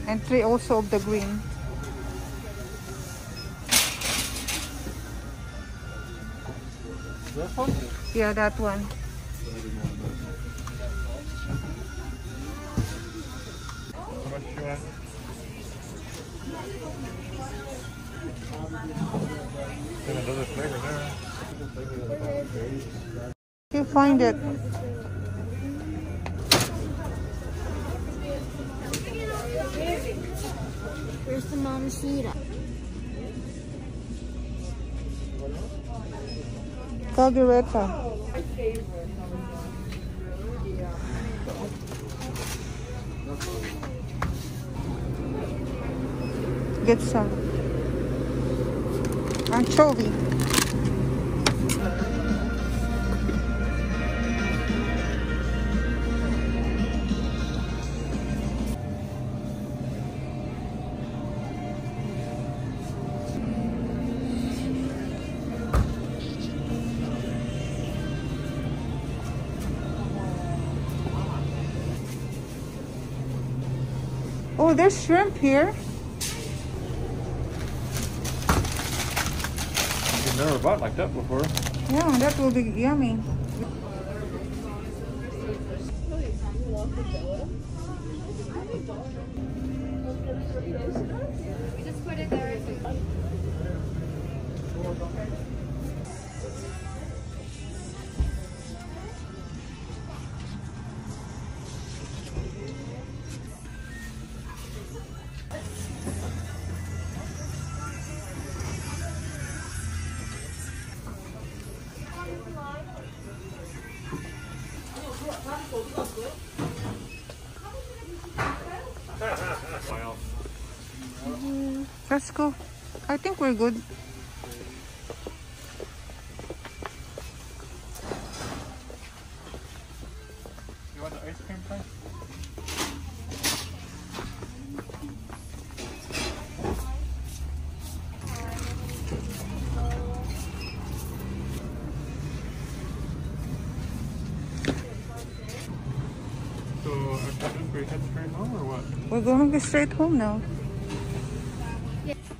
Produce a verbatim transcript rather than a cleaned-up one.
And three also of the green. That one? Yeah, that one. How much do you want? Got another flavor there. You find it. Where's the mamacita? Caldereta. Get some. Anchovy. Oh, there's shrimp here. You've never bought like that before. Yeah, that will be yummy. Just put it there. Let's go. I think we're good. You want the ice cream price? So, after this, we head straight home or what? We're going straight home now. Yeah.